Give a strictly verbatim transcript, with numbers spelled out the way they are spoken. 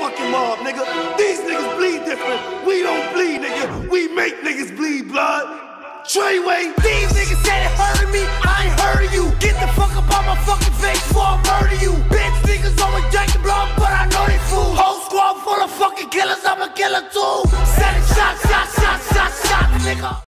fucking mob, nigga. These niggas bleed different. We don't bleed, nigga. We make niggas bleed blood. Treyway. These niggas said it hurting me, I ain't heard of you. Get the fuck up on my fucking face before I murder you. Bitch niggas always drink the blood, but I know they fools. Whole squad full of fucking killers, I'm a killer too.